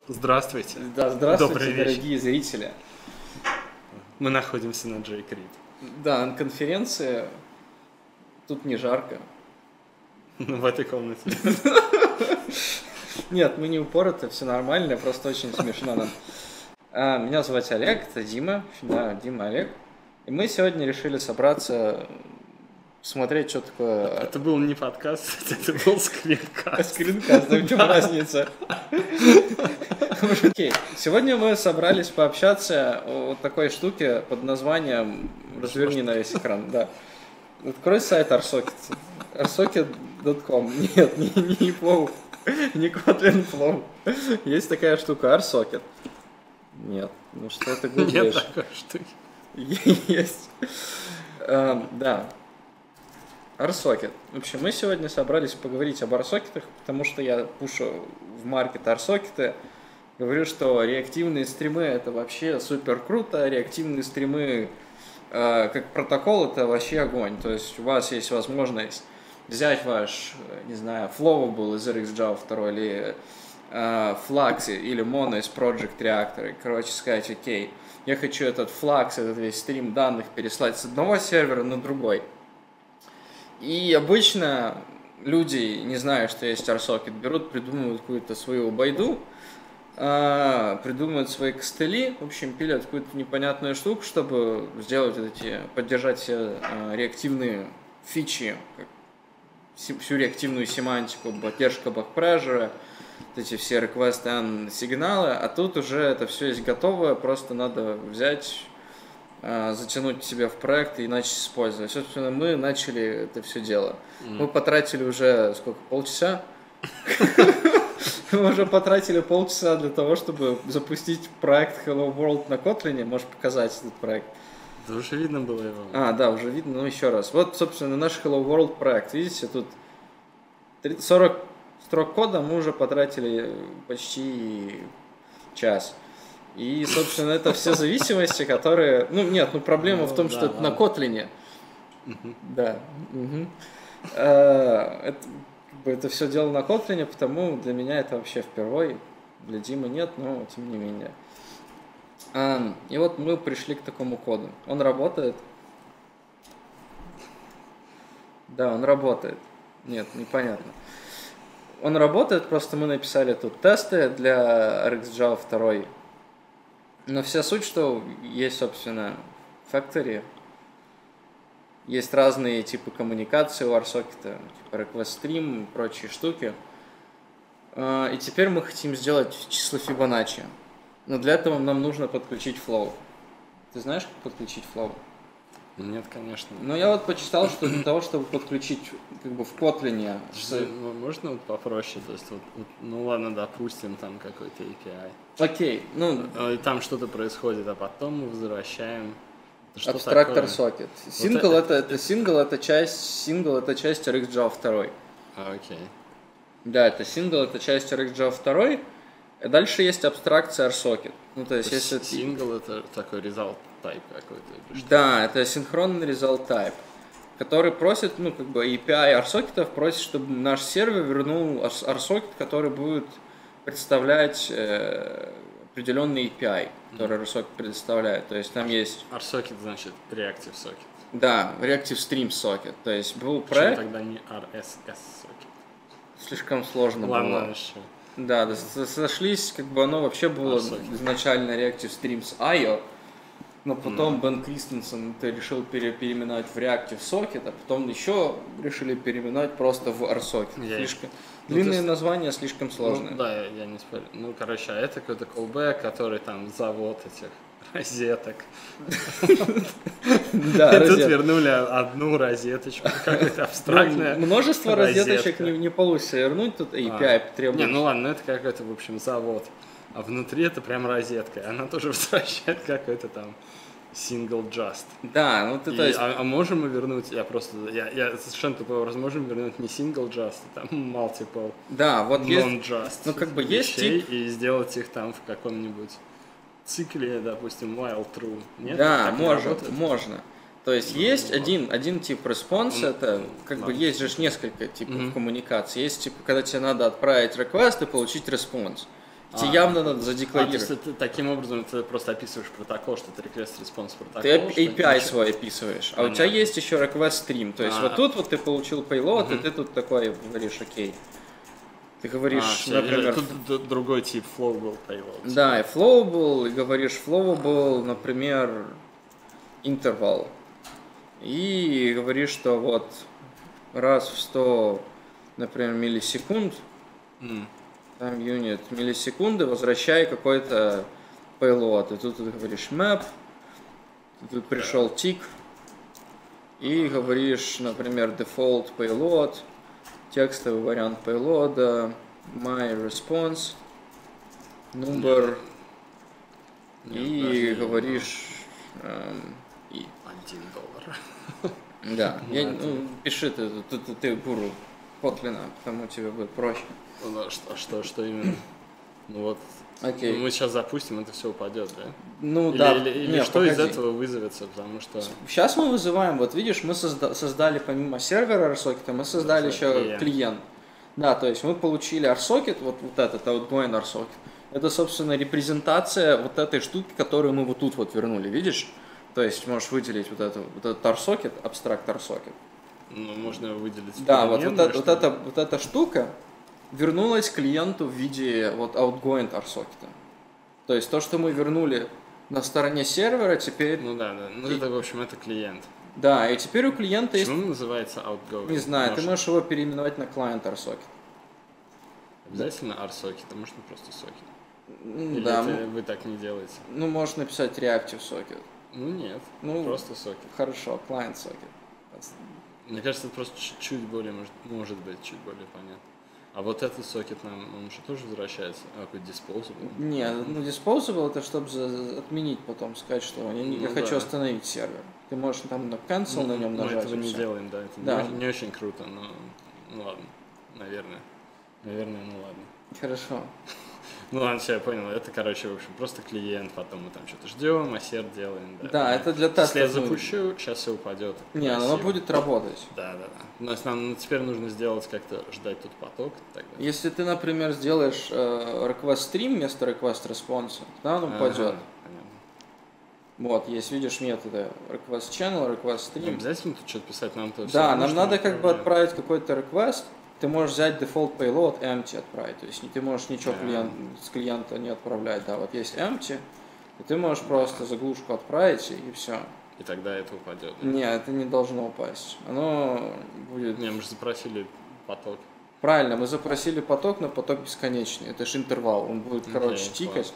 Здравствуйте. Да, здравствуйте, Добрый дорогие вечер. зрители. Мы находимся на Джей Крид. Да, на конференции тут не жарко. В этой комнате. Нет, мы не упороты, все нормально, просто очень смешно нам. Меня зовут Олег, это Дима. Да, Дима, Олег. И мы сегодня решили собраться, посмотреть, что такое... Это был не подкаст, это был скринкаст. Скринкаст, да в чем разница? Окей, сегодня мы собрались пообщаться о такой штуке под названием «Разверни на весь экран». Да. Открой сайт RSocket. rsocket.com. Нет, не Flow, не Kotlin Flow. Есть такая штука RSocket. Нет, ну что ты гуглишь? Нет такой штуки. Есть. Да. RSocket. В общем, мы сегодня собрались поговорить об RSocket'ах, потому что я пушу в маркет RSocket'ы. Говорю, что реактивные стримы это вообще супер круто, реактивные стримы как протокол это вообще огонь. То есть у вас есть возможность взять ваш, не знаю, Flowable из RxJava 2 или Flux или Mono из Project Reactor. И, короче, сказать, окей, я хочу этот Flux, этот весь стрим данных переслать с одного сервера на другой. И обычно люди, не зная, что есть RSocket, берут, придумывают какую-то свою байду, придумывают свои костыли, в общем, пилят какую-то непонятную штуку, чтобы сделать поддержать все реактивные фичи, всю реактивную семантику, поддержка бэкпрежера, эти все request and сигналы, а тут уже это все есть готовое, просто надо взять, затянуть себе в проект и начать использовать. Собственно, мы начали это все дело. Мы потратили уже, сколько, полчаса? Мы уже потратили полчаса для того, чтобы запустить проект Hello World на Kotlin. Можешь показать этот проект? Да уже видно было его. Да, уже видно, но еще раз. Вот, собственно, наш Hello World проект. Видите, тут 40 строк кода мы уже потратили почти час. И, собственно, это все зависимости, которые... проблема в том, что это на Kotlin. Да. Это все дело на Kotlin, потому для меня это вообще впервые. Для Димы нет, но тем не менее. И вот мы пришли к такому коду. Он работает. Да, он работает. Нет, непонятно. Он работает, просто мы написали тут тесты для RxJava 2. Но вся суть, что есть, собственно, Factory. Есть разные типы коммуникации у RSocket, типа request stream и прочие штуки. И теперь мы хотим сделать число Fibonacci. Но для этого нам нужно подключить Flow. Ты знаешь, как подключить Flow? Нет, конечно. Ну, я вот почитал, что для того, чтобы подключить как бы в Kotlin... Можно вот попроще? То есть, ну ладно, допустим, там какой-то API. Окей, И там что-то происходит, а потом мы возвращаем... Абстрактор socket. Single это часть RxJava 2. Окей. Да, это single, это часть RxJava 2. И дальше есть абстракция RSocket. Ну, то есть, если single это такой result type какой-то. Да, это синхронный result type, который просит, API RSocket просит, чтобы наш сервер вернул RSocket, который будет представлять определенный API, который RSocket предоставляет. То есть там есть... RSocket значит Reactive Socket. Да, Reactive Stream Socket. То есть был Почему проект... тогда не RSS Socket? Слишком сложно Ладно, было. еще. Да, сошлись, оно вообще было изначально Reactive Streams IO, но потом Бен Кристенсен решил переименовать в Reactive Socket, а потом еще решили переименовать просто в RSocket. Длинные названия слишком сложные. Да, я не спорю. А это какой-то callback, который там завод этих розеток. Да, тут вернули одну розеточку, какая-то абстрактная. Множество розеточек не получится вернуть, тут API требует. Ладно, это какой-то, в общем, завод. А внутри это прям розетка. Она тоже возвращает какой-то там single just. Да, то есть... А можем мы вернуть, я совершенно тупой вопрос, можем вернуть не single just, а там multiple non-just вещей и сделать их там в каком-нибудь цикле, допустим, while true. Нет? Да, можно. То есть есть один тип респонса, это есть же несколько типов коммуникации. Есть когда тебе надо отправить request и получить респонс. Тебе явно надо задекларировать. То есть ты таким образом ты просто описываешь протокол, что это request-response протокол. Ты API свой описываешь, а у тебя есть еще request stream. То есть вот тут вот ты получил payload, и ты тут такой говоришь, окей. Ты говоришь, например... Тут другой тип flowable payload. Да, и flowable, и говоришь flowable, например, interval. И говоришь, что вот раз в 100, например, миллисекунд, там юнит миллисекунды, возвращай какой-то payload. И тут ты говоришь map, тут пришел тик, и говоришь, например, default payload, текстовый вариант payload, my response, number, и говоришь... $1. Да, пиши ты гуру Kotlin, потому тебе будет проще. Что именно? Ну вот, мы сейчас запустим, это все упадет, да? Ну да. Или что из этого вызовется, потому что... Сейчас мы вызываем, вот видишь, мы создали помимо сервера RSocket, мы создали еще клиент. Да, то есть мы получили RSocket, вот этот outgoing RSocket. Это, собственно, репрезентация вот этой штуки, которую мы вот тут вот вернули, видишь? То есть можешь выделить вот этот RSocket, абстракт RSocket. Ну, можно его выделить. Да, вот эта штука вернулась клиенту в виде вот outgoing RSocket. То есть то, что мы вернули на стороне сервера, теперь... Ну да. Ну это, в общем, это клиент. Да, и теперь у клиента есть... Почему называется outgoing? Не знаю, ты можешь его переименовать на client RSocket. Обязательно RSocket, а можно просто socket? Или да. вы так не делаете? Ну, можешь написать reactive socket. Ну нет, просто socket. Хорошо, client socket. Мне кажется, это просто чуть более, может быть, чуть более понятно. А вот этот сокет он же тоже возвращается, какой disposable? Нет, disposable это чтобы отменить потом, сказать, что я хочу остановить сервер. Ты можешь там на cancel на нем нажать. Мы этого не делаем, да, это не очень круто, но ну ладно, наверное, ну ладно. Хорошо. Ну ладно, все, я понял. Это, короче, в общем, просто клиент, потом мы там что-то ждем, ассерт делаем. Да, это для теста. Если я запущу, сейчас все упадет. Не, оно будет работать. Да. Нам теперь нужно сделать как-то, ждать тут поток. Тогда. Если ты, например, сделаешь request stream вместо request response, тогда он упадет. Понятно. Вот, есть, видишь, методы request channel, request stream. Обязательно тут что-то писать нам-то? Да, нам надо как бы отправить какой-то request. Ты можешь взять default payload empty отправить, то есть ты можешь ничего с клиента не отправлять, да, вот есть empty, и ты можешь просто заглушку отправить и все. И тогда это упадет? Да? Нет, это не должно упасть, оно будет... Не, мы же запросили поток. Правильно, мы запросили поток, но поток бесконечный, это же интервал, он будет, короче, тикать.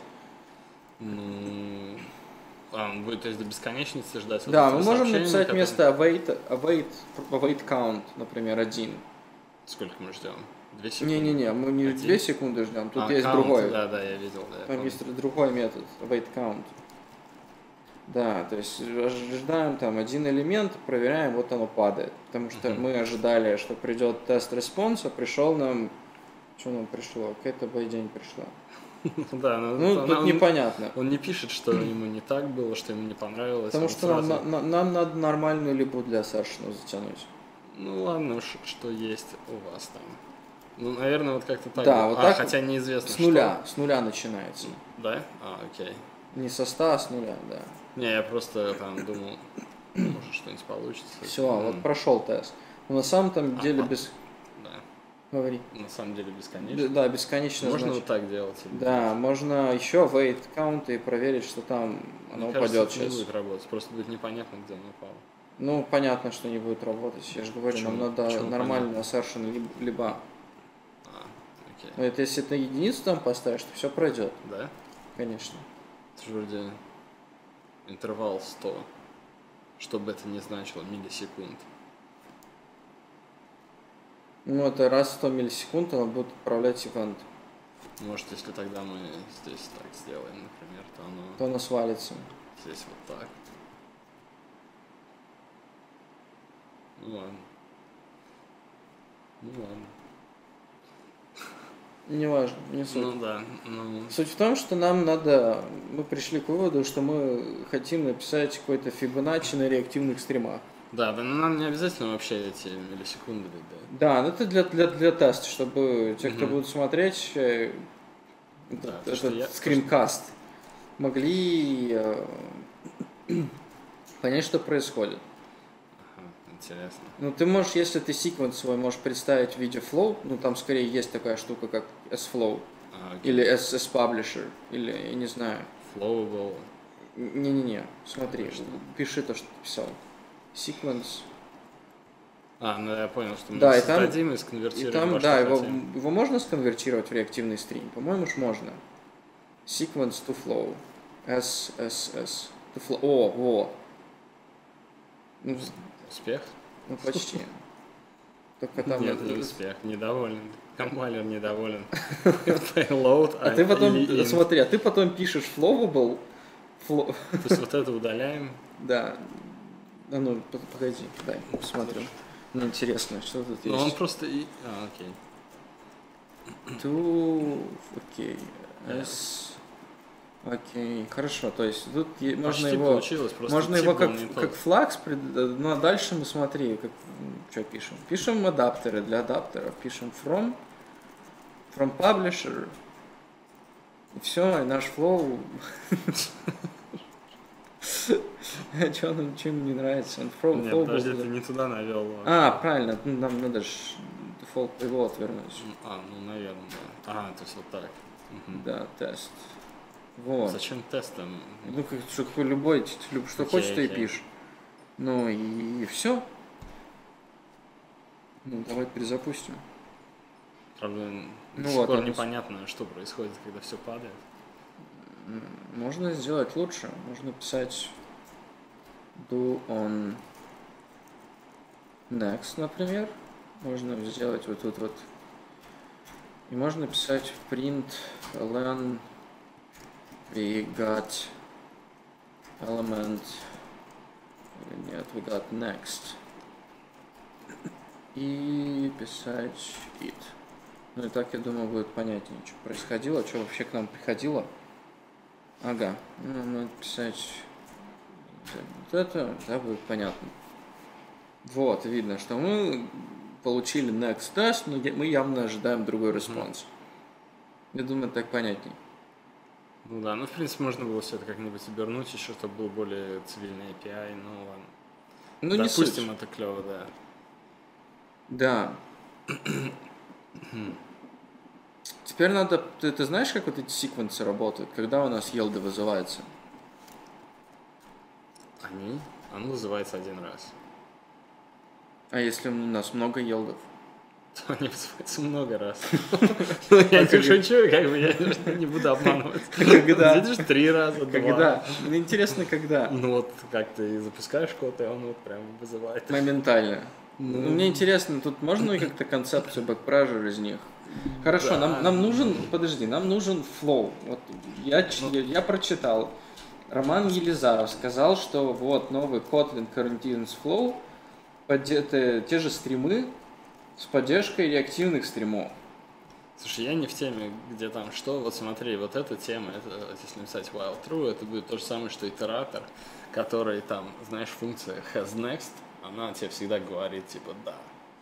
Он будет, то есть до бесконечности ждать? Да, мы можем написать вместо await count, например, 1. Сколько мы ждем? 2 секунды? Не, мы не 2 секунды ждем, тут есть другой. Да, я видел. Да, там есть другой метод, await count. Да, то есть ожидаем там один элемент, проверяем, вот оно падает. Потому что мы ожидали, что придет тест респонса, пришел нам... Что нам пришло? Какая-то байдень пришла. Да, тут непонятно. Он не пишет, что ему не так было, что ему не понравилось. Потому что нам надо нормальную либу для Сашина затянуть. Ну ладно, что есть у вас там. Ну, наверное, вот как-то так. Да, вот так. Хотя неизвестно, с нуля начинается. Да? Окей. Не со 100, а с нуля, да. Не, я просто там думал, может что-нибудь получится. Все, вот прошел тест. Но на самом деле Да. Говори. На самом деле бесконечно. Да, бесконечно. Можно вот так делать. Да, можно еще wait count и проверить, что там оно упадет сейчас. Не будет работать, просто будет непонятно, где оно упало. Ну, понятно, что не будет работать. Я же говорю, нам надо нормально assertion либо. Окей. Но это если ты единицу там поставишь, то все пройдет. Да? Конечно. Это же вроде интервал 100, что бы это ни значило, миллисекунд. Ну, это раз в 100 миллисекунд он будет отправлять ивент. Может, если тогда мы здесь так сделаем, например, то оно свалится. Здесь вот так. Ну ладно. Не важно, не суть. Ну да. Суть в том, что мы пришли к выводу, что мы хотим написать какой-то Фибоначчи на реактивных стримах. Да, нам не обязательно вообще эти миллисекунды, да? Да, но это для теста, чтобы те, кто будут смотреть, этот скринкаст, могли понять, что происходит. Интересно. Ну, ты можешь, если ты секвенс свой можешь представить в виде flow, ну, там скорее есть такая штука, как sFlow, или sPublisher, или, я не знаю. Flowable. Не-не-не, смотри, пиши то, что ты писал. Sequence. Ну я понял, что мы да, создадим и сконвертируем. И там, да, его можно сконвертировать в реактивный стрим? По-моему, ж можно. Sequence to flow. S. To flow. Во. Ну, успех? Ну, почти. Только там... Нет, не успех. Недоволен. Компайлер недоволен. Payload. А ты потом, смотри, а ты потом пишешь flowable. То есть вот это удаляем? Да. Ну, погоди, дай, посмотрим. Мне интересно, что тут есть. Ну, он просто... окей. Окей. Окей, хорошо, то есть тут можно его как флакс, ну а дальше мы смотри, что пишем. Пишем адаптеры для адаптеров, пишем from publisher, и все, и наш flow. Чем не нравится? Нет, подожди, ты не туда навел. Правильно, нам надо же default pivot вернуть. Ну, наверное, да. То есть вот так. Да, тест. Вот. Зачем тестом? Ну, что любой, что хочешь, ты и пишешь. Ну и все. Ну, давай перезапустим. Правда, до сих пор непонятно, что происходит, когда все падает. Можно сделать лучше. Можно писать do on next, например. Можно сделать вот тут вот. И можно писать print len we got element, или нет, we got next, и писать it. Ну и так, я думаю, будет понятнее, что происходило, что вообще к нам приходило. Ага, надо писать вот это, да, будет понятно. Вот, видно, что мы получили next test, но мы явно ожидаем другой респонс. Я думаю, так понятней. Ну да, в принципе, можно было все это как-нибудь обернуть еще, чтобы был более цивильный API, ну ладно. Ну, допустим, это клево, да. Да. Теперь надо... Ты знаешь, как вот эти секвенсы работают? Когда у нас елды вызываются? Он вызывается один раз. А если у нас много елдов? То они вызываются много раз. Я не шучу, я не буду обманывать. Когда? Видишь, 3 раза, 2. Когда? Интересно, когда? Ну вот, как ты запускаешь код, и он вот прям вызывает. Моментально. Мне интересно, тут можно как-то концепцию backpressure из них? Хорошо, нам нужен, нам нужен flow. Вот я прочитал. Роман Елизаров сказал, что вот новый Kotlin Continuous Flow, те же стримы с поддержкой реактивных стримов. Слушай, я не в теме, где там что. Вот смотри, вот эта тема, это, если написать while true, это будет то же самое, что итератор, который там, знаешь, функция hasNext, она тебе всегда говорит, типа, да.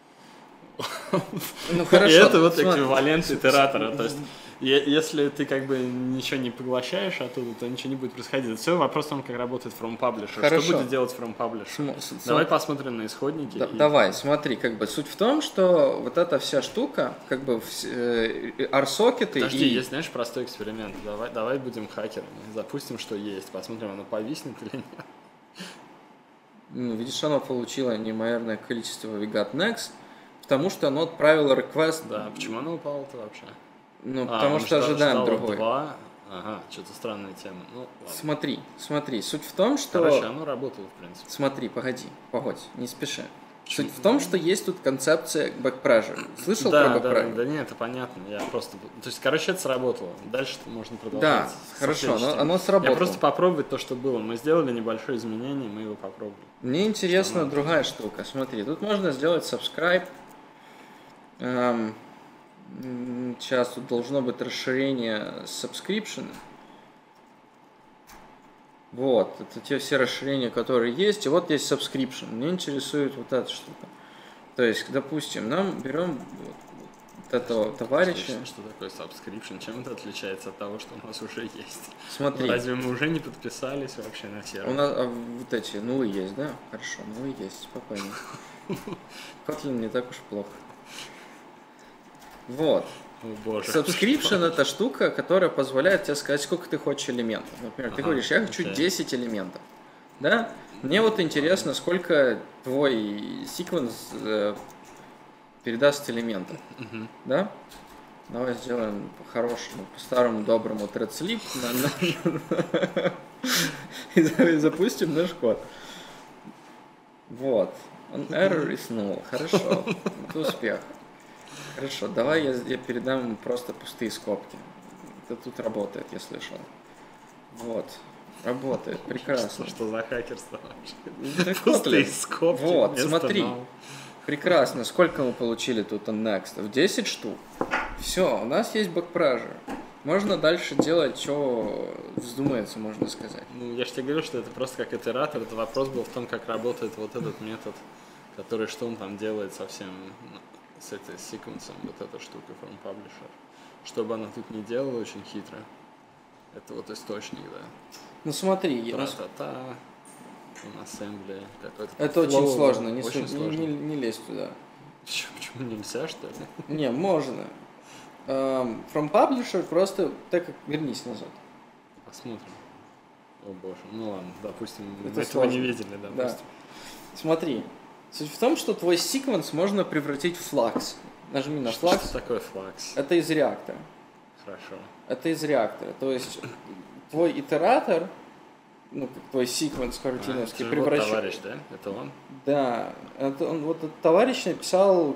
Ну, хорошо. И это вот эквивалент итератора. То есть, если ты как бы ничего не поглощаешь оттуда, то ничего не будет происходить. Все вопрос в том, как работает from publisher. Хорошо. Что будет делать from publisher? Давай посмотрим на исходники. Давай, смотри, как бы суть в том, что вот эта вся штука, как бы RSocket. Подожди, есть, знаешь, простой эксперимент. Давай будем хакерами. Запустим, что есть. Посмотрим, оно повиснет или нет. Ну, видишь, оно получило неимоверное количество we got next, потому что оно отправило request. Да, почему оно упало-то вообще? Ну, потому что ожидаем другой. 2. Ага, что-то странная тема. Ну, ладно. Смотри, суть в том, что... Короче, оно работало, в принципе. Смотри, погодь, не спеши. Суть в том, что есть тут концепция backpressure. Слышал про backpressure? Да нет, это понятно. Я просто... То есть, короче, это сработало. Дальше можно продолжать. Да, хорошо, оно сработало. Я просто попробовать то, что было. Мы сделали небольшое изменение, мы его попробовали. Мне интересна другая штука. Смотри, тут можно сделать subscribe. Сейчас тут должно быть расширение subscription. Вот, это те все расширения, которые есть. И вот есть subscription. Мне интересует вот эта штука. То есть, допустим, нам берем этого товарища. Что такое subscription? Чем это отличается от того, что у нас уже есть? Смотри. Разве мы уже не подписались вообще на сервер? У нас вот эти нулы есть, да? Хорошо, нулы есть, спокойно. Kotlin не так уж плохо. Вот. О, боже. Subscription это штука, которая позволяет тебе сказать, сколько ты хочешь элементов. Например, ты говоришь, я хочу 10 элементов. Да? Мне вот интересно, сколько твой секвенс передаст элементов. Да? Давай сделаем по-хорошему, по-старому доброму thread sleep и запустим наш код. Вот. On error is null. Хорошо. Это успех. Хорошо, давай я передам ему просто пустые скобки. Это тут работает, я слышал. Вот. Работает, прекрасно. Что за хакерство вообще? Пустые скобки. Вот, смотри. Прекрасно. Сколько мы получили тут on next? В 10 штук. Все, у нас есть backpressure. Можно дальше делать, что вздумается, можно сказать. Ну, я же тебе говорю, что это просто как итератор. Это вопрос был в том, как работает вот этот метод, который, что он там делает совсем с этой секвенсом, вот эта штука from publisher. Чтобы она тут не делала очень хитро. Это вот источник, да. Ну смотри, Тра-та-та, on assembly, какой-то. это очень сложно, не лезь туда. Почему нельзя, что ли? Не, можно. From publisher просто так как вернись назад. Посмотрим. О боже, ну ладно, допустим, это мы этого не видели, допустим. Да. Смотри, суть в том, что твой секвенс можно превратить в флакс. Нажми на флакс. Что такое флакс? Это из реактора. Хорошо. Это из реактора. То есть твой итератор, ну, как твой секвенс карутиновский, превращает... Вот товарищ, да? Это он? Да. Это он, вот этот товарищ написал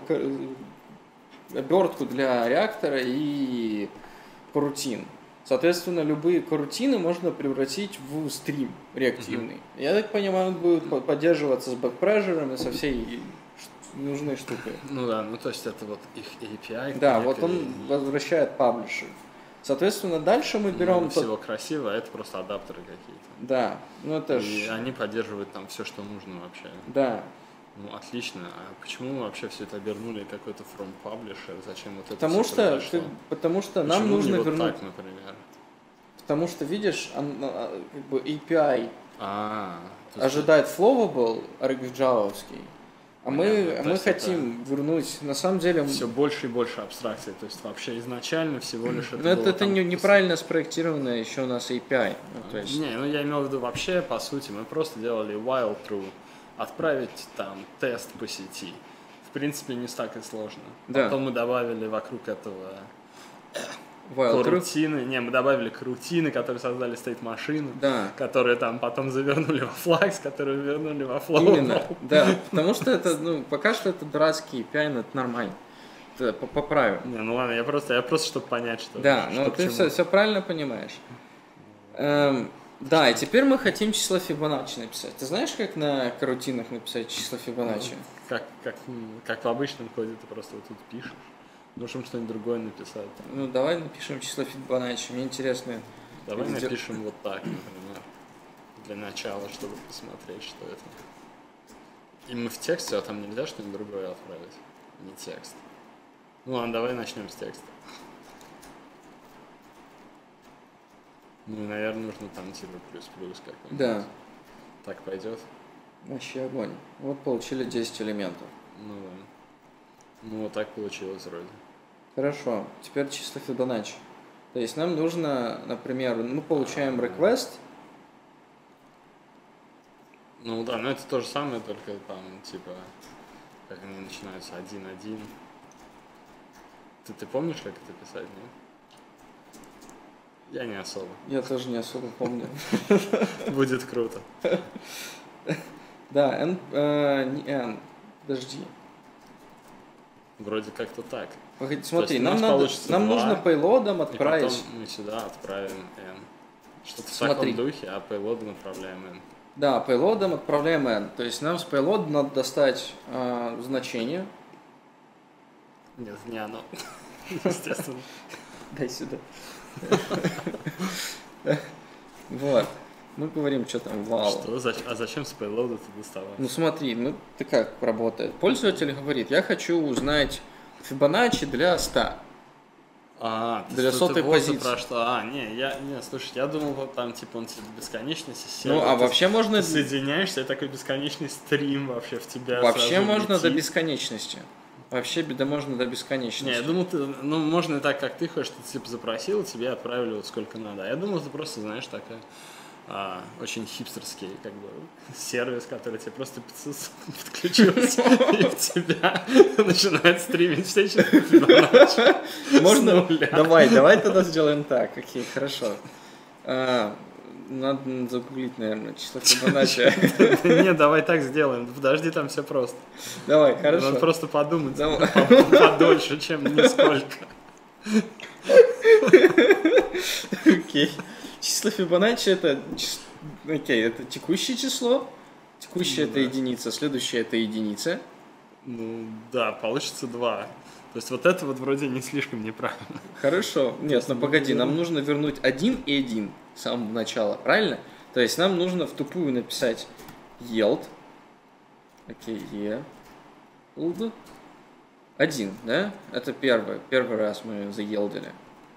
обертку для реактора и корутин. Соответственно, любые корутины можно превратить в стрим реактивный. Я так понимаю, он будет поддерживаться с бэкпрессуром и со всей нужной штукой. Ну да, ну то есть это вот их API. Да, вот он возвращает паблишер. Соответственно, дальше мы берем... Всего красиво, а это просто адаптеры какие-то. Да, ну это и они поддерживают там все, что нужно вообще. Да. Ну, отлично. А почему мы вообще все это обернули какой-то from publisher? Зачем вот это потому что почему нам нужно вот вернуть... так, например? Потому что, видишь, как бы API ожидает есть... flowable, аргвиджавовский. А мы хотим вернуть, на самом деле... Все больше и больше абстракций. То есть вообще изначально всего лишь это было... Это неправильно спроектированное еще у нас API. Ну, я имел в виду вообще, по сути, мы просто делали while true. Отправить там тест по сети. В принципе, не так и сложно. Да. Потом мы добавили вокруг этого корутины. Не, мы добавили корутины, которые создали стейт-машину, да. которые там потом завернули во флакс, которые вернули во флоу. Именно, да. Потому что это, пока что это дурацкий API, но это нормально. Это поправим. Не, ну ладно, я просто чтобы понять, что... Да, но ты все правильно понимаешь. Да, и теперь мы хотим число Фибоначчи написать. Ты знаешь, как на карутинах написать число Фибоначчи? Как в обычном коде ты просто вот тут пишешь. Можем что-нибудь другое написать. Ну, давай напишем число Фибоначчи. Мне интересно. Давай напишем вот так, например. Для начала, чтобы посмотреть, что это. И мы в тексте, а там нельзя что-нибудь другое отправить. Не текст. Ну ладно, давай начнем с текста. Ну и, наверное, нужно там типа плюс-плюс какой-нибудь. Да. Так пойдет? Вообще огонь. Вот получили 10 элементов. Ну да. Ну вот так получилось вроде. Хорошо. Теперь число Фибоначчи. То есть нам нужно, например, мы получаем request. Ну да, но это то же самое, только там типа, как они начинаются 1-1. Ты помнишь, как это писать, нет? Я не особо. Я тоже не особо помню. Будет круто. Да, не n. Подожди. Вроде как-то так. Смотри, нам нужно пейлодом отправить. И потом мы сюда отправим n. Что-то в таком духе, а пейлодом отправляем n. Да, пейлодом отправляем n. То есть нам с пейлодом надо достать значение. Нет, не оно. Естественно. Дай сюда. Вот. Мы говорим, что там вау. А зачем с payload это доставать? Ну смотри, ты как работает? Пользователь говорит, я хочу узнать Фибоначчи для 100. Для сотой позиции. Про что? Слушай, я думал, вот там, типа, он тебе до бесконечности. Вообще можно... Ты соединяешься, и такой бесконечный стрим вообще в тебя. Вообще можно до бесконечности. Вообще, да, можно до бесконечности. Не, я думал, можно и так, как ты хочешь, ты типа запросил, тебе отправили вот сколько надо. Я думал, ты просто, знаешь, такая очень хипстерский, как бы, сервис, который тебе просто подключился, и в тебя начинает стримить все часы. Можно? Давай тогда сделаем так. Окей, хорошо. Надо загуглить, наверное, число Фибоначчи. Не, давай так сделаем. Подожди, там все просто. Давай, хорошо. Надо просто подумать подольше, чем нисколько. Окей. Число Фибоначчи это текущее число. Текущее это единица, следующее это единица. Ну да, получится 2. То есть вот это вот вроде не слишком неправильно. Хорошо. Нет, погоди, нам нужно вернуть 1 и 1 с самого начала, правильно? То есть нам нужно в тупую написать yield. Окей, yield. 1, да? Это первый раз мы заелдили.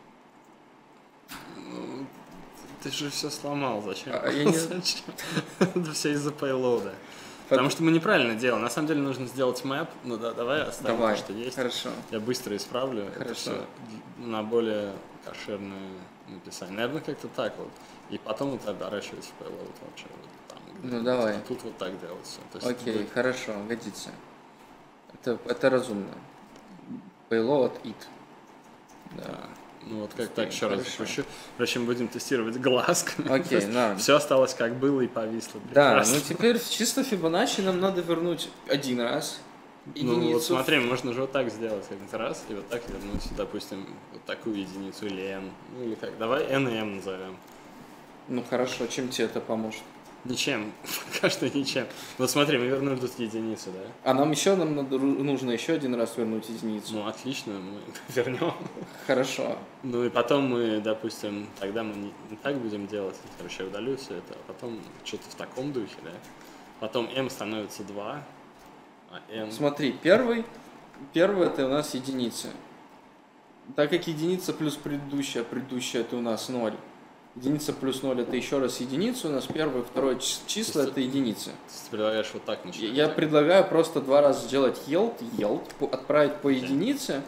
Ты же все сломал, зачем? Зачем? Это все из-за payload. Потому что мы неправильно делаем. На самом деле нужно сделать map. Ну да, давай оставим то, что есть. Хорошо. Я быстро исправлю. Хорошо. Это все на более кошерное написание. Наверное, как-то так вот. И потом вот оборачивать в payload вообще. Вот там, ну давай. Тут вот так делать все. То есть окей, хорошо, годится. Это разумно. Payload it. Да. Ну вот как так еще раз запущу. Короче, мы будем тестировать глазками. Окей, все осталось как было и повисло. Да, ну теперь чисто Фибоначчи нам надо вернуть 1 раз. Единицу. Ну вот смотри, можно же вот так сделать один раз и вот так вернуть, допустим, вот такую единицу или n. Ну или как, давай n и m назовем. Ну хорошо, чем тебе это поможет? Ничем, пока что ничем. Вот смотри, мы вернули тут единицу, да? А нам нужно еще 1 раз вернуть единицу. Ну отлично, мы вернем. Хорошо. Ну и потом мы, допустим, тогда мы не так будем делать. Короче, я удалю все это, а потом что-то в таком духе, да? Потом m становится 2, а n... Смотри, первый это у нас единица. Так как единица плюс предыдущая это у нас 0. Единица плюс 0 это еще раз единица, у нас первое и второе числа это единица. Ты предлагаешь вот так начать? Я предлагаю просто 2 раза сделать yield, отправить по единице.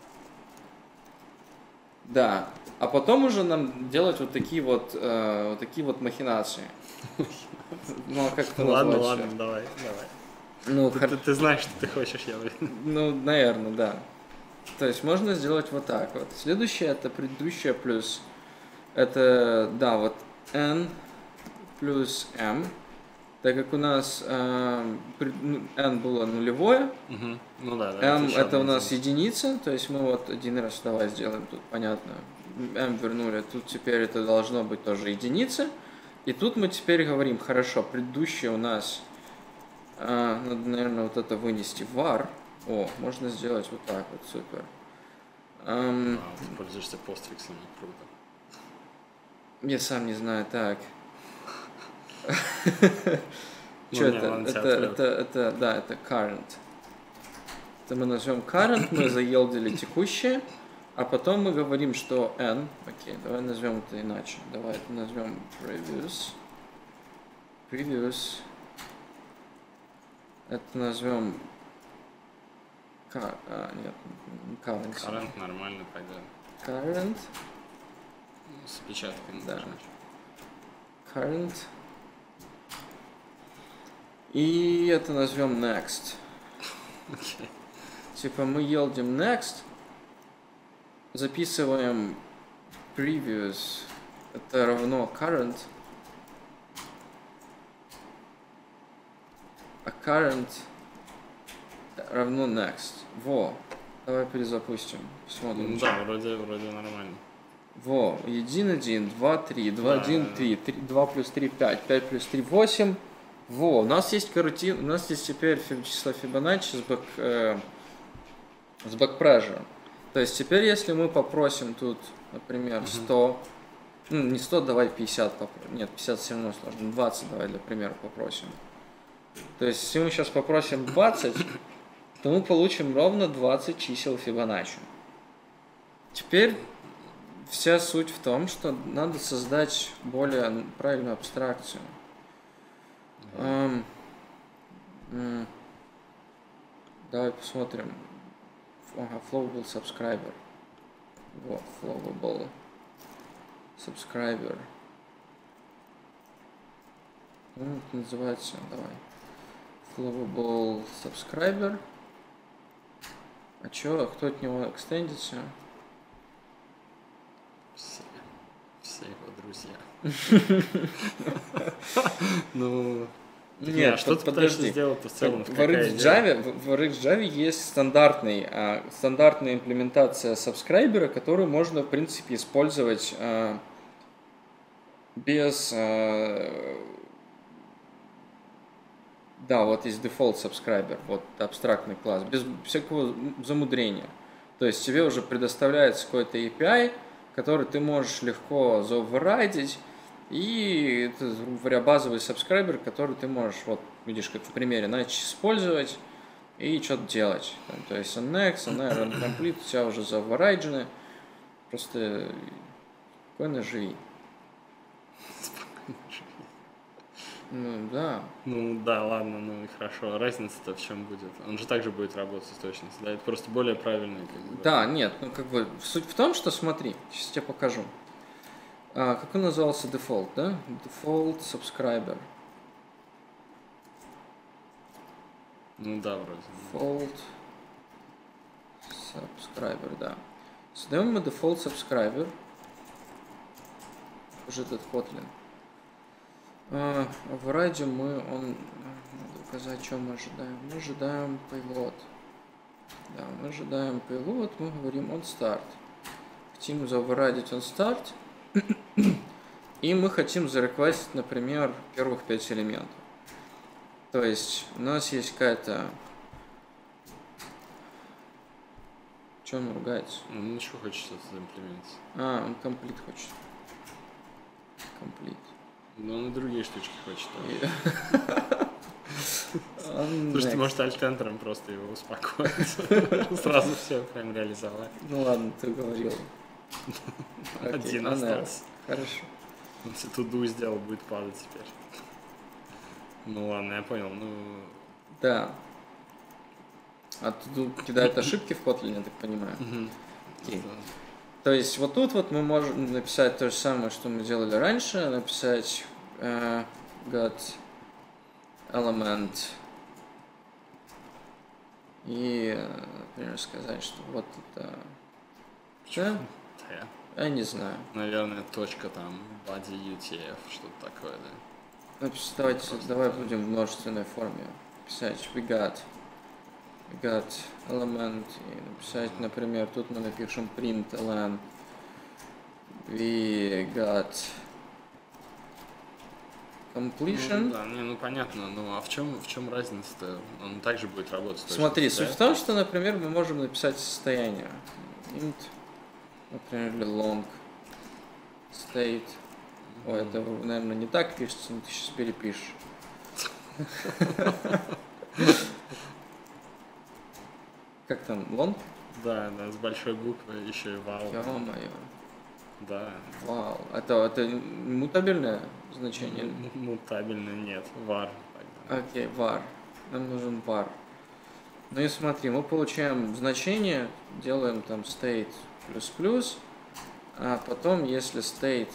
Да. А потом уже нам делать вот такие вот махинации. Ну, а как это назвать? Ладно, давай. Ну, ты знаешь, что ты хочешь, я уверен. Ну, наверное, да. То есть можно сделать вот так вот. Следующее это предыдущее плюс. Это, да, вот n плюс m. Так как у нас n было нулевое, ну, да, m это у нас единица, то есть мы вот 1 раз давай сделаем тут, понятно. M вернули, тут теперь это должно быть тоже единица. И тут мы теперь говорим, хорошо, предыдущее у нас, надо, наверное, вот это вынести var. О, можно сделать вот так вот, супер. Ты пользуешься постфиксами, круто. Я сам не знаю, так. Что это? Да, это current. Это мы назовем current, мы заелдили текущее, а потом мы говорим, что n. Окей, давай назовем это иначе. Давай это назовем previous. Это назовем нет, current. Current нормально пойдет. Current. С печатками. Да. Current. И это назовем next. Okay. Типа мы елдим next, записываем previous, это равно current, а current равно next. Во. Давай перезапустим. Посмотрим. Да, вроде нормально. Во, 1, 1, 2, 3, 2, 1, 3, 2 плюс 3, 5, 5 плюс 3, 8. Во, у нас есть карутин, у нас есть теперь число Фибоначчи с бэкпрежером. То есть теперь, если мы попросим тут, например, 100, ну не 100, давай 50 попросим, нет, 50 все равно сложно, 20 давай для примера попросим. То есть, если мы сейчас попросим 20, то мы получим ровно 20 чисел Фибоначчи. Теперь вся суть в том, что надо создать более правильную абстракцию. Давай посмотрим. Flowable subscriber. Вот, Flowable subscriber. Ну, это называется, давай. Flowable subscriber. А чё, кто от него экстендится? Все его друзья. Ну... Нет, что ты пытаешься сделать в целом? В RxJava есть стандартная имплементация сабскрайбера, которую можно, в принципе, использовать без... Да, вот есть default subscriber, вот абстрактный класс, без всякого замудрения. То есть тебе уже предоставляется какой-то API, который ты можешь легко заоверрайдить, и это, грубо говоря, базовый сабскрайбер, который ты можешь, вот видишь, как в примере, начать использовать и что-то делать. То есть next, complete, у тебя уже заоверрайджены, просто спокойно живи. Ну, да. Ну, да, ладно, ну и хорошо. Разница-то в чем будет? Он же также будет работать с точностью, да? Это просто более правильный, как бы. Да, нет, ну, как бы, суть в том, что, смотри, сейчас я тебе покажу. Как он назывался default, да? Default subscriber. Ну, да, вроде. Default subscriber, да. Создаем мы default subscriber. Уже этот Kotlin. В раде надо указать, что мы ожидаем. Мы ожидаем payload. Да, мы ожидаем payload, мы говорим on start. Хотим заоверрайдить on start. И мы хотим зареквестить, например, первых 5 элементов. То есть у нас есть какая-то... Че он ругается? Он ничего хочет что-то заимплементить. Он complete хочет. Complete. Но он и другие штучки хочет. Слушайте, может, альтентером просто его успокоить. Сразу все прям реализовать. Ну ладно, ты говорил. Один остался. Хорошо. Если туду сделал, будет падать теперь. Ну ладно, я понял. Ну... Да. А туду кидают ошибки в Kotlin, я так понимаю. Окей. То есть вот тут вот мы можем написать то же самое, что мы делали раньше, написать got element и, например, сказать, что вот это... Да? Я не знаю. Наверное, точка там body UTF, что-то такое, да? Давай будем в множественной форме писать we got element и написать, например, тут мы напишем print ln we got completion. Ну, да, ну понятно, ну а в чем разница-то? Он также будет работать. Смотри, суть в том, что, например, мы можем написать состояние. Int, например, или long state. Ой, это, наверное, не так пишется, но ты сейчас перепишешь. Как там, long? Да, с большой буквы, еще и вау. Ё-моё. Да. Вау. Это мутабельное значение? Мутабельное нет, var. Окей, var. Нам нужен var. Ну и смотри, мы получаем значение, делаем там state плюс-плюс, а потом, если state...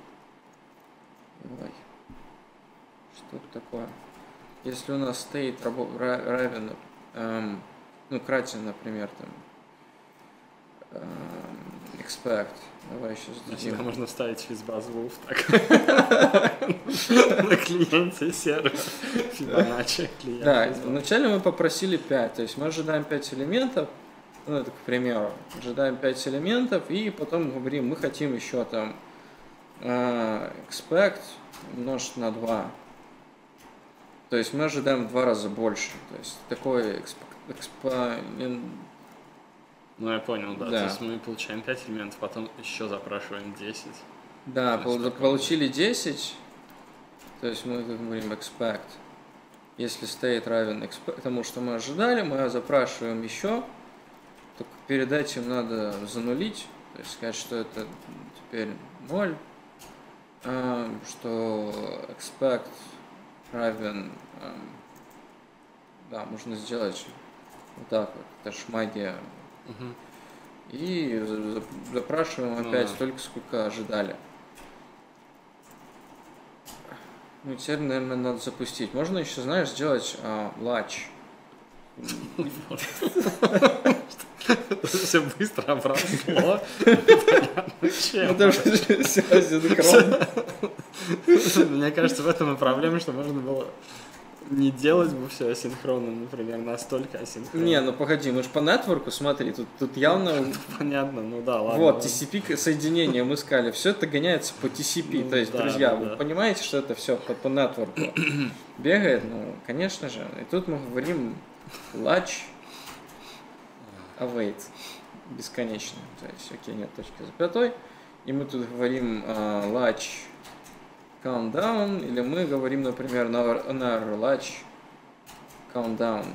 Ой, что это такое? Если у нас state равен, кратен, например, там, expect. Давай сейчас дадим. Сюда можно вставить физбаз wolf так. На клиенте сервера. Фибоначчи клиент. Да, вначале мы попросили 5, то есть мы ожидаем 5 элементов, ну это к примеру, ожидаем 5 элементов и потом говорим, мы хотим еще там expect умножить на 2. То есть мы ожидаем в 2 раза больше. То есть такой Ну, я понял, да. То есть мы получаем 5 элементов, потом еще запрашиваем 10. Да, получили 10, то есть мы говорим expect. если state равен тому, что мы ожидали, мы запрашиваем еще, только перед этим надо занулить, то есть сказать, что это теперь 0, что expect равен, да, можно сделать вот так вот, это ж магия. И запрашиваем опять столько, сколько ожидали. Ну, теперь, наверное, надо запустить. Можно еще, знаешь, сделать latch. Все быстро обросло. Потому что все асинхронно. Мне кажется, в этом и проблема, что можно было не делать бы все асинхронно, например, настолько асинхронно. Не, ну погоди, мы же по нетворку, смотри, тут явно... Понятно, ну да, ладно. Вот, TCP соединение мы сказали, все это гоняется по TCP, то есть, друзья, вы понимаете, что это все по нетворку бегает? Ну, конечно же. И тут мы говорим latch await, бесконечно, то есть, окей, нет точки запятой, и мы тут говорим latch countdown, или мы говорим, например, на latch countdown.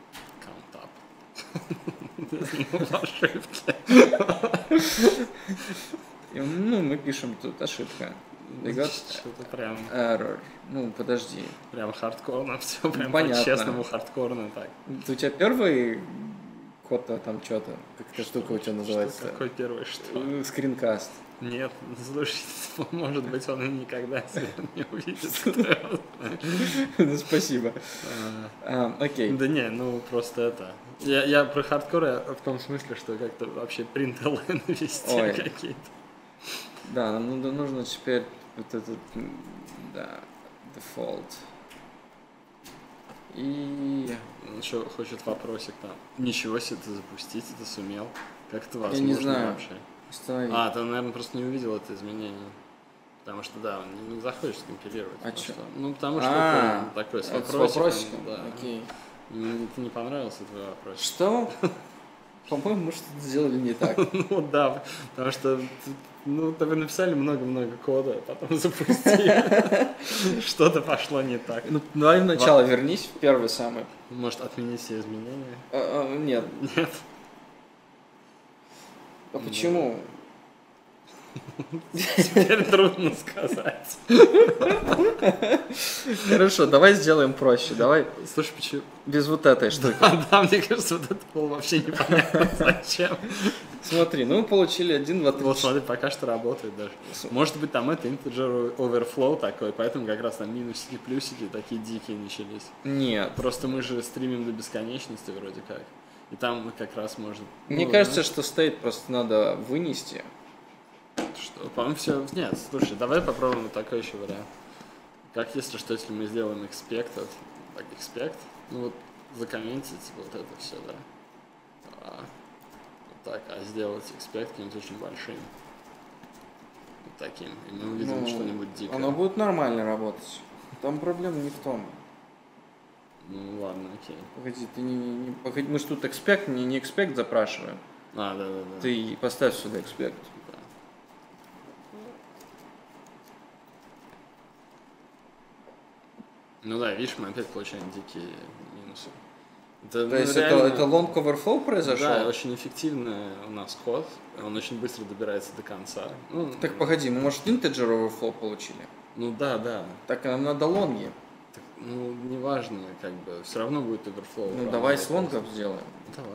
Ошибки. Ну, мы пишем тут ошибка. Что-то прям... Error. Ну, подожди. Прям хардкорно все, прям по-честному хардкорно так. У тебя первый код там что-то? Как эта штука у тебя называется? Какой первый что? Скринкаст. Нет, слушай, может быть, он и никогда себя не увидит. Ну, спасибо. Окей. Да не, ну просто это... Я про хардкор в том смысле, что как-то вообще принт-лайн вести какие-то. Да, нам нужно теперь вот этот, да, default. И... Еще хочет вопросик там. Ничего себе ты запустить, это сумел. Как это возможно я не знаю. вообще? Останови. Ты, наверное, просто не увидел это изменение. Потому что, да, он не захочет скомпилировать. Что? Ну, потому что такой с вопросиком. Да. Окей. Мне не понравился твой вопрос. Что? По-моему, мы что-то сделали не так. Ну да, потому что вы написали много-много кода, а потом запустили. Что-то пошло не так. Ну, давай вначале вернись, в первый самый. Может, отменить все изменения? Нет. Нет. А почему? Теперь трудно сказать. Хорошо, давай сделаем проще. Давай. Слушай, почему? Без вот этой штуки. Да, мне кажется, вот это было вообще непонятно зачем. Смотри, ну мы получили 1, 2, 3. Вот смотри, пока что работает даже. Может быть, там это integer overflow такой, поэтому как раз там минусики, плюсики такие дикие начались. Нет. Просто мы же стримим до бесконечности вроде как. И там как раз может... Мне кажется, что state просто надо вынести. Что? По-моему, все... Нет, слушай, давай попробуем такой еще вариант. Как если что, если мы сделаем expected, так, expect, ну вот закомментить вот это все, да. Вот так, сделать expect каким-нибудь очень большим. Вот таким. И мы увидим что-нибудь дикое. Оно будет нормально работать. Там проблема не в том. Ну ладно, окей. Погоди, ты погоди, мы же тут expect, не expect запрашиваем. Да. Ты поставь сюда expect. Ну да, видишь, мы опять получаем дикие минусы. То есть реально... это long overflow произошел? Да, очень эффективный у нас код, он очень быстро добирается до конца. Так погоди, мы, может, integer overflow получили? Ну да. Так нам надо лонги. Так, неважно, как бы, все равно будет overflow. Ну давай с лонгов сделаем.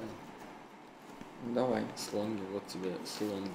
Давай. С лонги, вот тебе с лонги.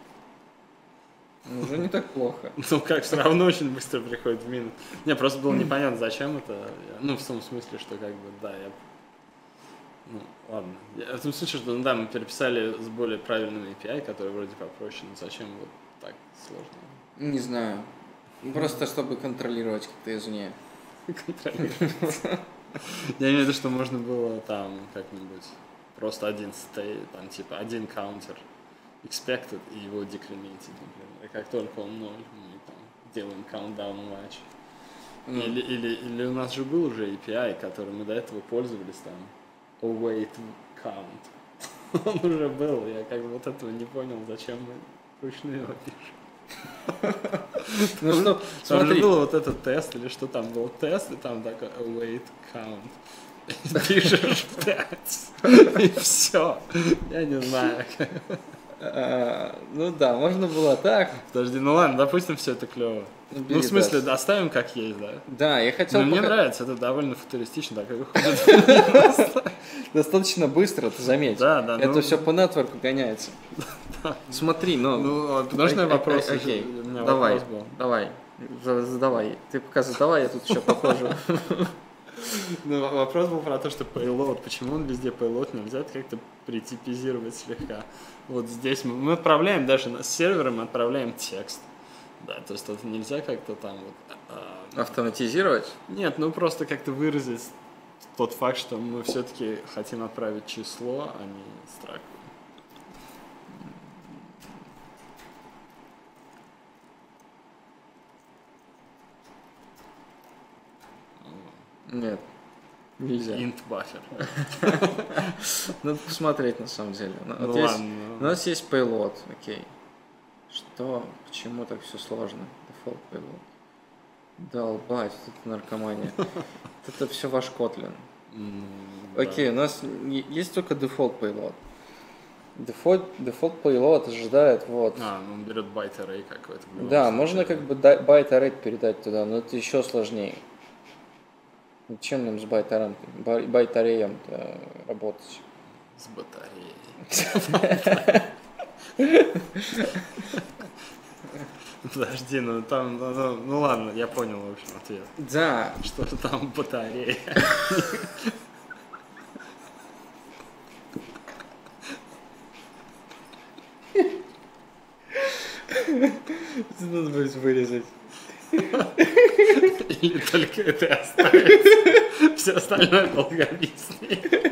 Уже не так плохо. Ну как, все равно очень быстро приходит в минус. Мне просто было непонятно, зачем это. Ну, в том смысле, что как бы, да, я... Ну, ладно. В том смысле, что, да, мы переписали с более правильными API, которые вроде попроще, но зачем вот так сложно? Не знаю. Просто чтобы контролировать как-то извне. Контролировать. Я имею в виду, что можно было там как-нибудь просто один state, там типа один counter expected и его декрементить, например. И как только он 0, мы там делаем countdown match. Или у нас же был уже API, который мы до этого пользовались там await count. Он уже был, я как бы вот этого не понял, зачем мы вручную его пишем. Ну что, смотри. Был вот этот тест, или что там был тест, и там такой await count. Пишешь 5. И все. Я не знаю. Ну да, можно было так. Подожди, ну ладно, допустим, все это клево. Ну, в смысле, оставим как есть, да? Да, я хотел... Мне нравится, это довольно футуристично, так выходит. Достаточно быстро, ты заметь. Да, да. Это все по нетворку гоняется. Смотри, Нужный вопрос. Окей, давай, задавай. Ты пока задавай, я тут еще похожу. Ну, вопрос был про то, что payload, почему он везде payload нельзя как-то притипизировать слегка. Вот здесь мы отправляем, даже с сервера мы отправляем текст. Да, то есть это нельзя как-то там вот... Автоматизировать? Нет, ну просто как-то выразить тот факт, что мы все-таки хотим отправить число, а не строку. Нет, нельзя. Int buffer. Надо посмотреть на самом деле. Ну ладно. У нас есть payload, окей. Что? Почему так все сложно? Default payload. Долбать, это наркомания. Это все ваш Kotlin. Окей, у нас есть только default payload. Default payload ожидает вот. Он берет byte array какой-то. Да, можно как бы byte array передать туда, но это еще сложнее. Чем нам с байт-арреем работать? С батареей. Подожди, ну ладно, я понял, в общем, ответ. Да. Что же там батарея? Это надо будет вырезать. Или только это оставить? Все остальное долго объяснить.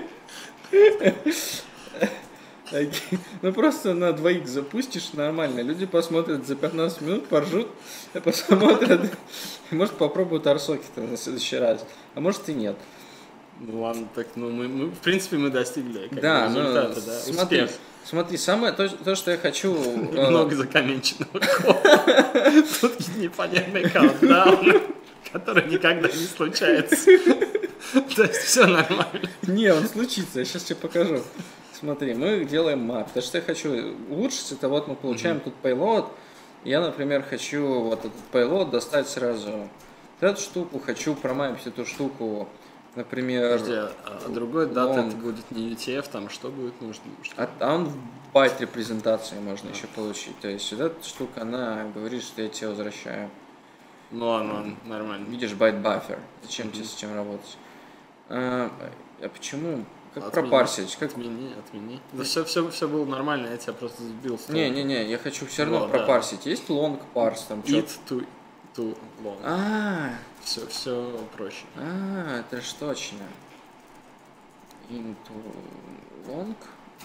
Ну просто на двоих запустишь нормально. Люди посмотрят за 15 минут, поржут, посмотрят. Может попробуют RSocket на следующий раз. А может и нет. Ну ладно, так мы в принципе мы достигли результата, да. Смотри, самое то, что я хочу... Много закоменченного кода. Тут непонятный каунтдаун, который никогда не случается. То есть все нормально. Не, он случится, я сейчас тебе покажу. Смотри, мы делаем map. То, что я хочу улучшить, это вот мы получаем тут payload. Я, например, хочу вот этот payload достать сразу. Вот эту штуку, хочу промапить эту штуку. Например... Подожди, а другой дата это будет не UTF, там что будет нужно? А там в байт репрезентации можно еще получить. То есть вот эта штука, она говорит, что я тебе возвращаю. Ну ладно, нормально. Видишь, байт баффер. Зачем тебе с этим работать? А почему? Как пропарсить? Как... Отмени. Да все было нормально, я тебя просто сбил. Не, я хочу все равно пропарсить. Есть long парс там? It to long. Все проще. Это ж точно. Into long.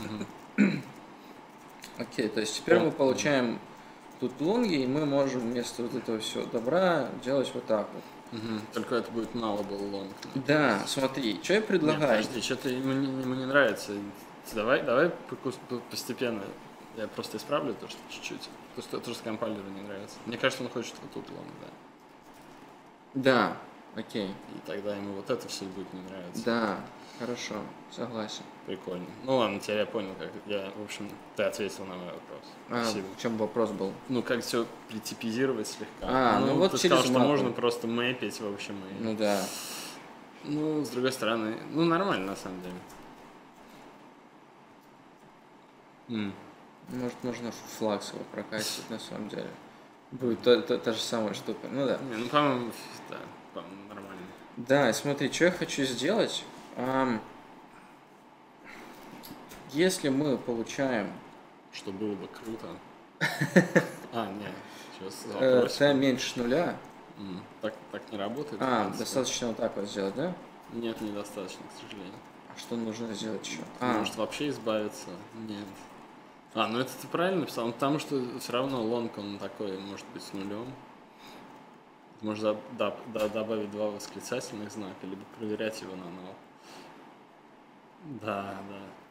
Окей, то есть теперь мы получаем тут лонги, и мы можем вместо вот этого всего добра делать вот так вот. Только это будет nullable long. Да, смотри, что я предлагаю. Нет, подожди, что-то ему не нравится. Давай постепенно. Я просто исправлю то, что чуть-чуть. То, что компайлеру не нравится. Мне кажется, он хочет вот тут long, да. Да, окей. И тогда ему вот это все будет не нравиться. Да, хорошо, согласен. Прикольно. Ну ладно, теперь я понял, как в общем, ты ответил на мой вопрос. Спасибо. В чем вопрос был? Ну, как все притипизировать слегка. Вот ты через сказал, что можно просто мэпить, в общем. Ну да. Ну, с другой стороны, нормально на самом деле. Может, можно флакс его прокачивать на самом деле. Будет та же самая штука. Ну да. По-моему, нормально. Да, смотри, что я хочу сделать. Если мы получаем... Что было бы круто. Нет. Сейчас Т меньше нуля. Так не работает. Достаточно вот так вот сделать, да? Нет, недостаточно, к сожалению. А что нужно сделать еще? Может вообще избавиться? Нет. Ну это ты правильно написал, потому что все равно лонг он такой, может быть, с нулем. Можно добавить 2 восклицательных знака, либо проверять его на null. Да.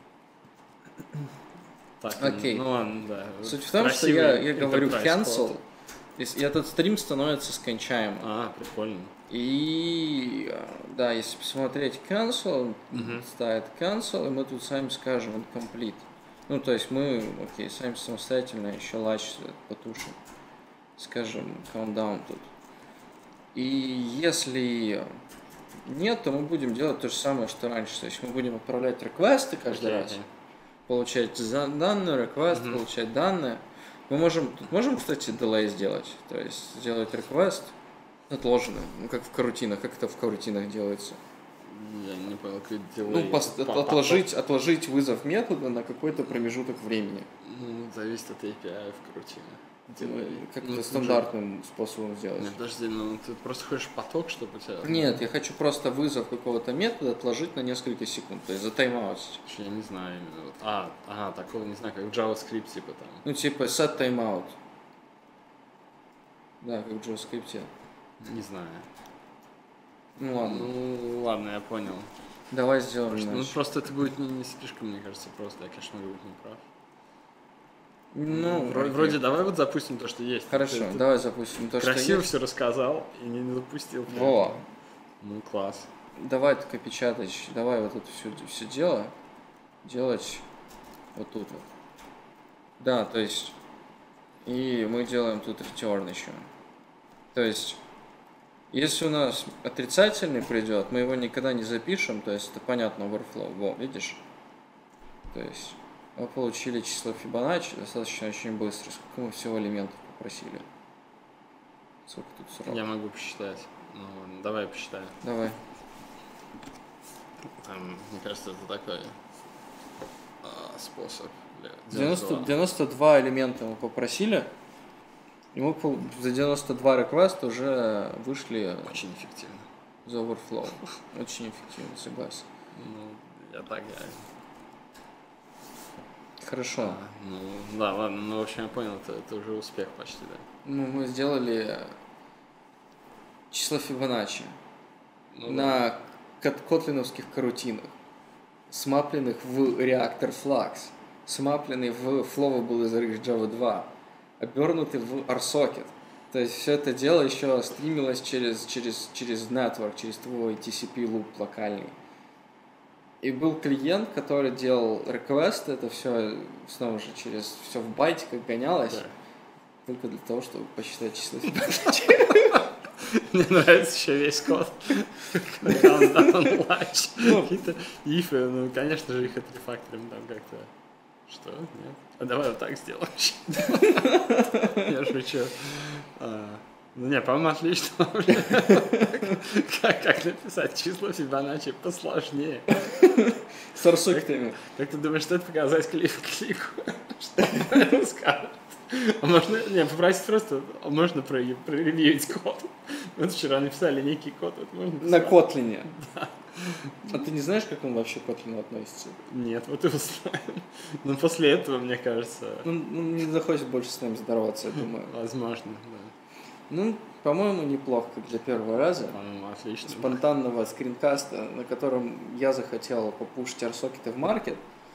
Так, окей. Ну ладно, да. Суть в том, что я говорю cancel, И этот стрим становится скончаемым. Прикольно. И да, если посмотреть cancel, ставит cancel, и мы тут сами скажем incomplete. Ну, то есть мы, сами самостоятельно еще лач потушим. Скажем, countdown тут. И если нет, то мы будем делать то же самое, что раньше. То есть мы будем отправлять реквесты каждый раз. Получать данные, реквест, получать данные. Мы можем, кстати, delay сделать. То есть сделать request отложенный. Ну, как в карутинах. Как это в карутинах делается? Я не понял, как delay. Ну, отложить вызов метода на какой-то промежуток времени. Ну, зависит от API в карутине. Как-то стандартным способом сделать. Нет, подожди, ты просто хочешь поток, чтобы у тебя... Нет, я хочу просто вызов какого-то метода отложить на несколько секунд, то есть затаймаутить. Я не знаю именно. Такого не знаю, как в JavaScript, типа там. Ну, типа set timeout. Да, как в JavaScript. Не знаю. Ну ладно. Ну ладно, я понял. Давай сделаем иначе. Ну просто это будет не слишком, мне кажется, просто. Я, конечно, могу быть неправ. Ну, вроде давай вот запустим то, что есть. Хорошо, давай запустим то, что есть. Красиво все рассказал и не запустил. Во. Ну, класс. Давай только печатать, давай вот это все дело делать вот тут вот. Да, то есть, и мы делаем тут return еще. То есть, если у нас отрицательный придет, мы его никогда не запишем, то есть это понятно, overflow. Во, видишь? То есть, мы получили число Фибоначчи достаточно очень быстро. Сколько мы всего элементов попросили? Сколько тут срок? Я могу посчитать. Ну, давай посчитаем. Давай. Там, мне кажется, это такой способ. 92 элемента мы попросили, и мы за 92 реквеста уже вышли. Очень эффективно. За overflow. Очень эффективно, согласен. Ну, я Хорошо. Да, ладно, ну, в общем, я понял, это уже успех почти, да. Ну, мы сделали число Фибоначчи на котлиновских карутинах, смапленных в реактор Flux, смапленный в Flowable из Java 2, обернутый в RSocket. То есть все это дело еще стримилось через network, через твой TCP loop локальный. И был клиент, который делал request, это все снова же через все в байтиках гонялось, да. Только для того, чтобы посчитать число Фибоначчи. Мне нравится еще весь код. Countdown, latch. Какие-то ифы, ну, конечно же, их отрефакторим там как-то. Что? Нет? А давай вот так сделаем. Я шучу. Ну, не, по-моему, отлично. Как написать число Фибоначчи посложнее? С арсоктами. Как ты думаешь, что это показать клику? Что он скажет? А можно, попросить просто, можно проревьюить код. Вот вчера написали некий код. Вот можно на Kotlin. Да. А ты не знаешь, как он вообще к Kotlin относится? Нет, вот и узнаем. Но после этого, мне кажется... Ну, не захочет больше с нами здороваться, я думаю. Возможно, да. Ну, по-моему, неплохо, как для первого раза. По-моему, отлично. Спонтанного скринкаста, на котором я захотел попушить арсокеты в маркет.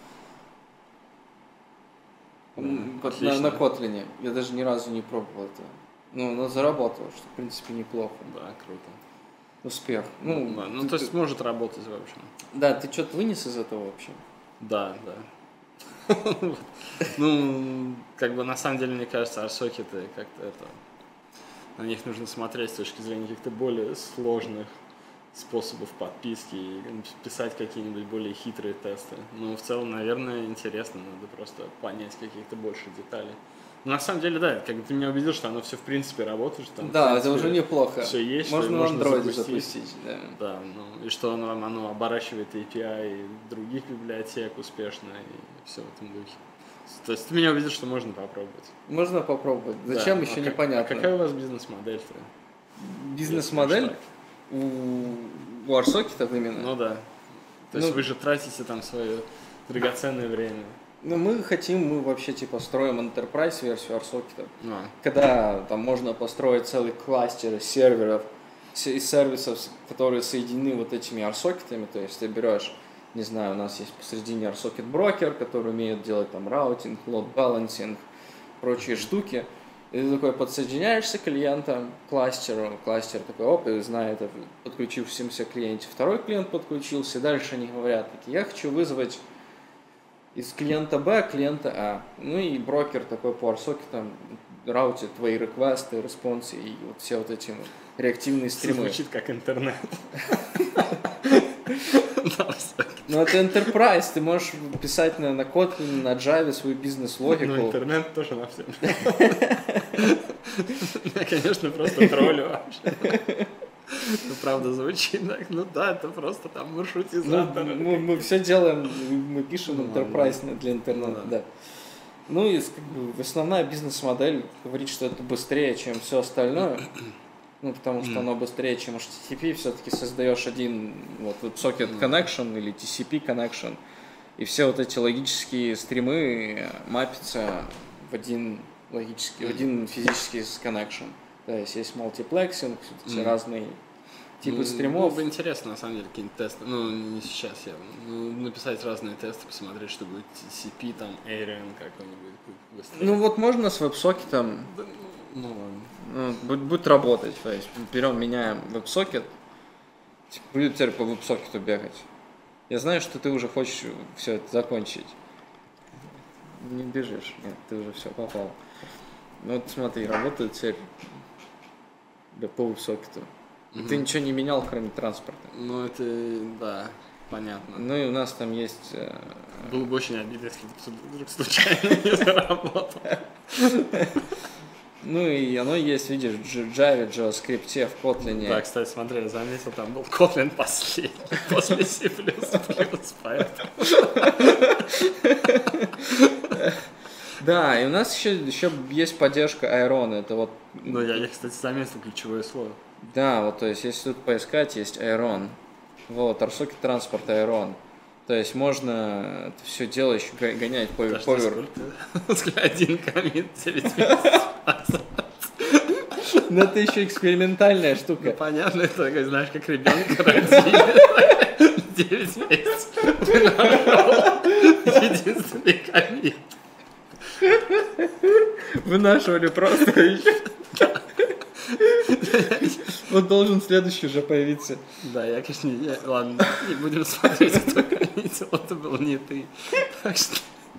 На Kotlin. Я даже ни разу не пробовал это. Ну, но заработал, что, в принципе, неплохо. Да, круто. Успех. Ну, то есть может работать, в общем. Да, ты что-то вынес из этого вообще? Да. Ну, как бы на самом деле, мне кажется, арсокеты как-то это... На них нужно смотреть с точки зрения каких-то более сложных способов подписки и писать какие-нибудь более хитрые тесты. Но в целом, наверное, интересно, надо просто понять каких-то больше деталей. Но на самом деле, да, как бы ты меня убедил, что оно все в принципе работает. Что там, да, принципе, это уже неплохо. Все есть, можно на Android запустить. Да, ну, и что оно оборачивает API других библиотек успешно и все в этом духе. То есть ты меня убедил, что можно попробовать. Можно попробовать. Зачем, еще непонятно. А какая у вас бизнес-модель-то? Бизнес-модель? У арсокетов именно? Ну да. То есть вы же тратите там свое драгоценное время. Ну, мы вообще типа строим enterprise версию арсокетов. Когда там можно построить целый кластер серверов, из сервисов, которые соединены вот этими арсокетами. То есть ты берешь, не знаю, у нас есть посредине арсокет брокер, который умеет делать там раутинг, load balancing, прочие штуки. И ты такой подсоединяешься к клиентам, кластеру, кластер такой, оп, и знает о подключившемся клиенте. Второй клиент подключился, и дальше они говорят, такие, я хочу вызвать из клиента Б клиента А. Ну и брокер такой по ARSocket раутит твои реквесты, респонсы и вот все вот эти реактивные стримы. Звучит как интернет. Ну это enterprise, ты можешь писать на Kotlin, на Java свою бизнес-логику. Ну интернет тоже на всем. Я, конечно, просто троллю вообще. Ну, правда, звучит так. Ну да, это просто там маршрутизатор. Мы все делаем, мы пишем enterprise для интернета, да. Ну и как бы, основная бизнес-модель говорит, что это быстрее, чем все остальное. Ну, потому что оно быстрее, чем HTTP, все-таки создаешь один вот WebSocket Connection или TCP Connection, и все вот эти логические стримы мапятся в один логический, в один физический connection. То есть есть мультиплексинг, все эти разные типы стримов. Было бы интересно, на самом деле, какие-нибудь тесты, ну, не сейчас, написать разные тесты, посмотреть, что будет TCP, там, Arian какой-нибудь быстрее. Ну, вот можно с WebSocket, ну, ладно. Будет работать, то есть берем, меняем WebSocket, будет теперь по WebSocket бегать. Я знаю, что ты уже хочешь все это закончить. Не бежишь, нет, ты уже все попал. Ну вот смотри, работает теперь по WebSocket. Ты ничего не менял, кроме транспорта. Ну это, да, понятно. Ну и у нас там есть... Было бы очень обидно, если бы вдруг случайно не заработал. Ну и оно есть, видишь, в Java, JavaScript, в Kotlin. Да, кстати, смотри, я заметил, там был Kotlin последний, после C++, поэтому... Да, и у нас еще есть поддержка Iron, это вот... Ну, я, кстати, заметил ключевое слово. Да, вот, то есть, если тут поискать, есть Iron. Вот, ARSocket транспорт Iron. То есть, можно это все дело еще гонять по поверху. Один коммит 9 месяцев. Но это еще экспериментальная штука. Ну, понятно, это, знаешь, как ребенка родили. 9 месяцев. Единственный коммит. Вынашивали просто еще. Вот должен следующий уже появиться. Да, я, конечно, ладно, не будем смотреть, кто коммитил, это был не ты. Так что...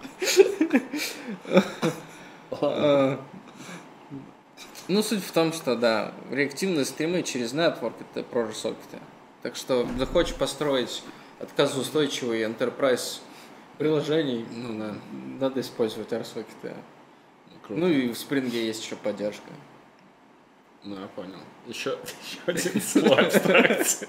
Ну, суть в том, что, да, реактивные стримы через Network — это про ARSocket. Так что, захочешь построить отказоустойчивый enterprise приложений, ну, да, надо использовать ARSocket. Ну и в Spring есть еще поддержка. Ну, я понял. Еще один слой абстракции.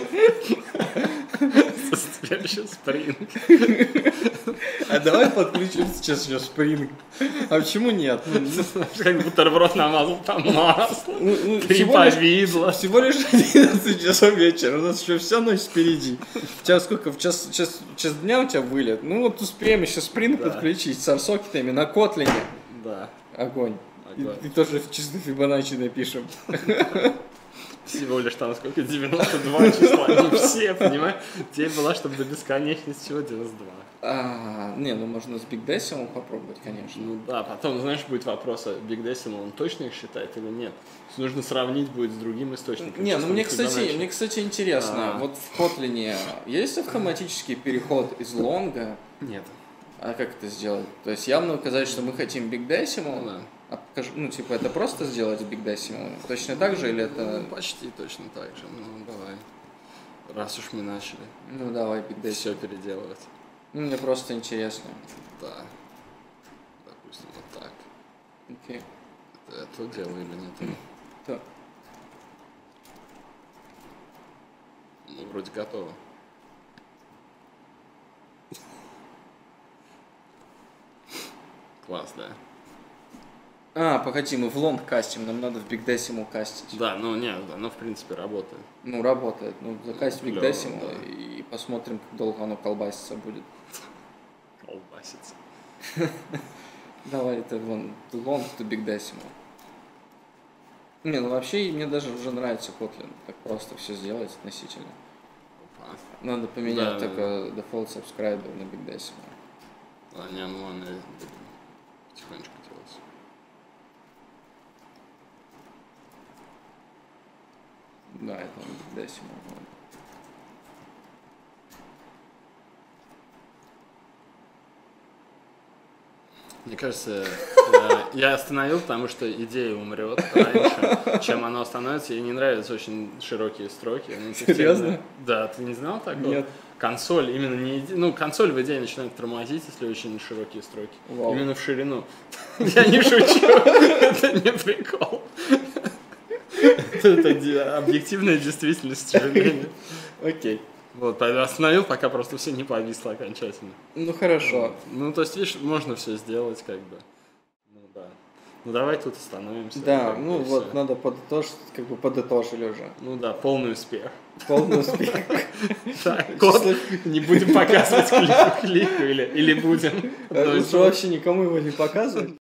Теперь еще Spring. А давай подключим сейчас еще Spring. А почему нет? Как бутерброд намазал там масло. Три повидло. Всего лишь 11 часов вечера. У нас еще вся ночь впереди. У тебя сколько? В час дня у тебя вылет? Ну вот успеем еще Spring подключить с ARSocket'ами на Kotlin. Да. Огонь. И тоже чисто Фибоначчи напишем. Всего лишь там сколько? 92 числа. Не все, понимаешь? Тебе была, чтобы до бесконечности всего 92. Не, ну можно с Big Decimal попробовать, конечно. Ну да, потом, знаешь, будет вопрос, а Big Decimal, он точно их считает или нет? Нужно сравнить будет с другим источником. Не, ну мне, кстати, интересно. Вот в Kotlin есть автоматический переход из лонга? Нет. А как это сделать? То есть явно указать, что мы хотим Big Decimal? Да. А покажи, ну, типа, это просто сделать с Big Decimal? Точно так же или это... Ну, почти точно так же. Ну, давай. Раз уж мы начали. Ну, давай Big Decimal. Все переделывать. Ну, мне просто интересно. Да. Допустим, вот так. Окей. Это то дело или не то? То. Ну, вроде готово. Класс, да? Погоди, мы в лонг кастим, нам надо в Big Decimal кастить. Да, ну нет, оно в принципе работает. Ну, работает. Ну, закастить Big Клево, Decimal да. и посмотрим, как долго оно колбаситься будет. Колбасится. Давай, это long to Big Decimal. Не, ну вообще мне даже уже нравится Kotlin. Так просто все сделать относительно. Опа. Надо поменять Да, только default subscriber на Big Decimal. А, не, ну ладно, потихонечку делать. Да, это Decimal. Мне кажется, я остановил, потому что идея умрет раньше, чем оно остановится. Ей не нравятся очень широкие строки. Серьезно? Да, ты не знал такого? Нет. Консоль именно не... Ну, консоль в идее начинает тормозить, если очень широкие строки. Вау. Именно в ширину. Я не шучу. Это не прикол. Это объективная действительность, к сожалению. Окей. Вот, остановил, пока просто все не повисло окончательно. Ну, хорошо. Ну, то есть, видишь, можно все сделать, как бы. Ну, да. Ну, давай тут остановимся. Да, ну, вот, надо подытожить, как бы подытожили уже. Ну, да, полный успех. Полный успех. Так, код не будем показывать клику или будем. Лучше вообще никому его не показывать.